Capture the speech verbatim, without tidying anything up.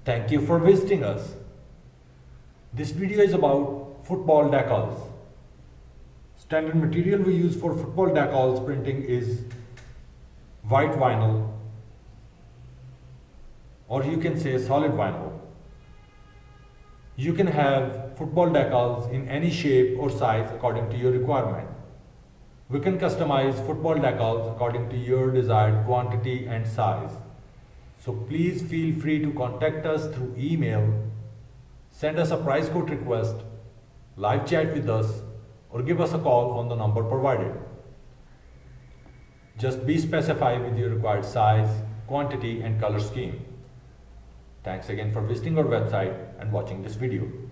Thank you for visiting us. This video is about football decals. Standard material we use for football decals printing is white vinyl, or you can say solid vinyl. You can have football decals in any shape or size according to your requirement. We can customize football decals according to your desired quantity and size. So please feel free to contact us through email, send us a price quote request, live chat with us, or give us a call on the number provided. Just be specified with your required size, quantity, and color scheme. Thanks again for visiting our website and watching this video.